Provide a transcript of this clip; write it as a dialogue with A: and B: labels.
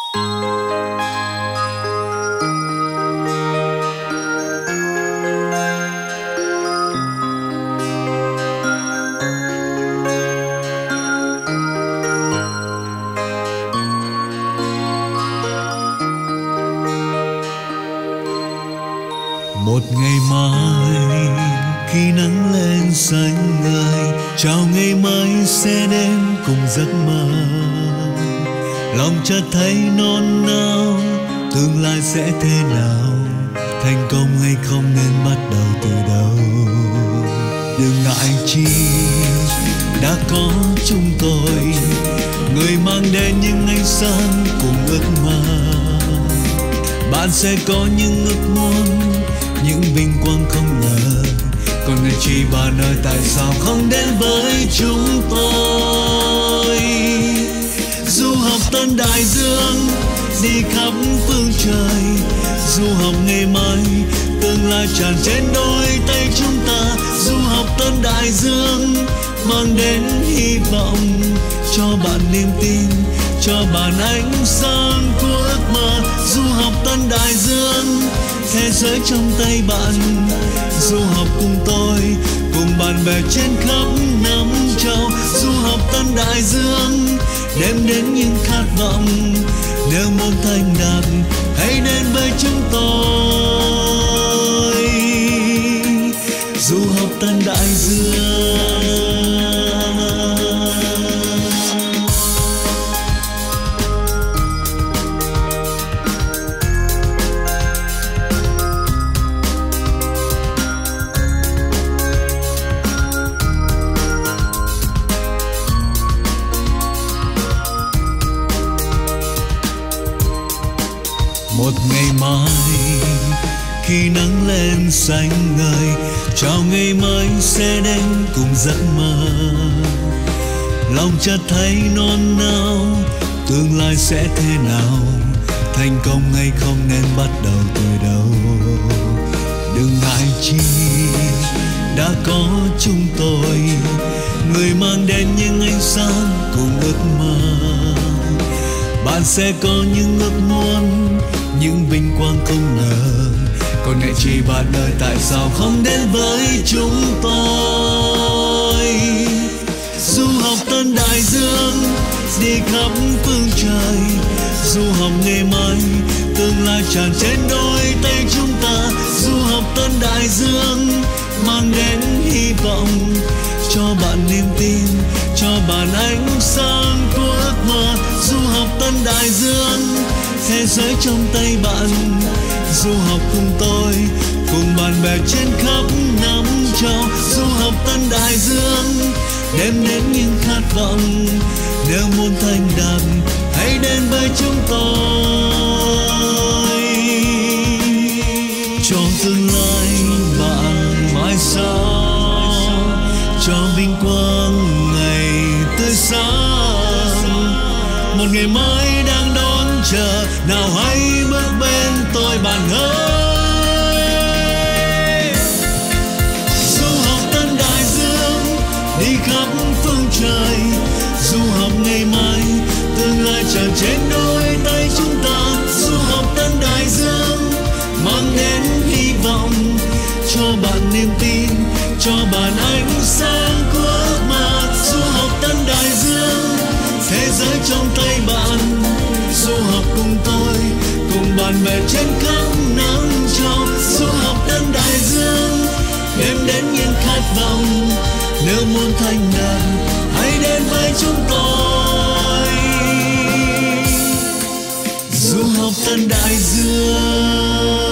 A: Một ngày mai khi nắng lên xanh ngời, chào ngày mai sẽ đến cùng giấc mơ. Lòng chợt thấy nôn nao, tương lai sẽ thế nào, thành công hay không nên bắt đầu từ đâu. Đừng ngại chi đã có chúng tôi, người mang đến những ánh sáng cùng ước mơ. Bạn sẽ có những ước muốn, những vinh quang không ngờ. Còn người chỉ bạn ơi, tại sao không đến với chúng tôi? Du học tân đại dương, đi khắp phương trời. Du học ngày mai, tương lai tràn trên đôi tay chúng ta. Du học tân đại dương, mang đến hy vọng, cho bạn niềm tin, cho bạn ánh sáng của ước mơ. Du học tân đại dương, thế giới trong tay bạn. Du học cùng tôi, cùng bạn bè trên khắp năm châu. Du học tân đại dương, đem đến những khát vọng. Nếu muốn thành đạt, hãy đến với chúng tôi. Du học tân đại dương. Một ngày mai khi nắng lên xanh ngời, chào ngày mai sẽ đến cùng giấc mơ. Lòng chợt thấy nôn nao, tương lai sẽ thế nào, thành công hay không nên bắt đầu từ đâu. Đừng ngại chi đã có chúng tôi, người mang đến những ánh sáng cùng ước mơ. Bạn sẽ có những ước muốn, những vinh quang không ngờ. Còn ngại chi bạn ơi, tại sao không đến với chúng tôi? Du học tân đại dương, đi khắp phương trời. Du học ngày mai, tương lai tràn trên đôi tay chúng ta. Du học tân đại dương, mang đến hy vọng, cho bạn niềm tin, cho bạn ánh sáng của ước mơ. Du học tân đại dương, thế giới trong tay bạn. Du học cùng tôi, cùng bạn bè trên khắp năm châu. Du học tân đại dương, đem đến những khát vọng. Nếu muốn thành đạt, hãy đến với chúng tôi. Cho tương lai bạn mãi sau, cho vinh quang ngày tươi sáng. Một ngày mai đang đón chờ, nào hãy bước bên tôi bạn ơi. Du học tân đại dương, đi khắp phương trời. Du học ngày mai, tương lai tràn trên đôi tay chúng ta. Du học tân đại dương, mang đến hy vọng, cho bạn niềm tin, cho bạn ánh sáng của ước mơ. Du học tân đại dương, thế giới trong tay bạn. Du học cùng tôi, cùng bạn bè trên khắp năm châu. Du học tân đại dương, đem đến những khát vọng. Nếu muốn thành đạt, hãy đến với chúng tôi. Du học tân đại dương.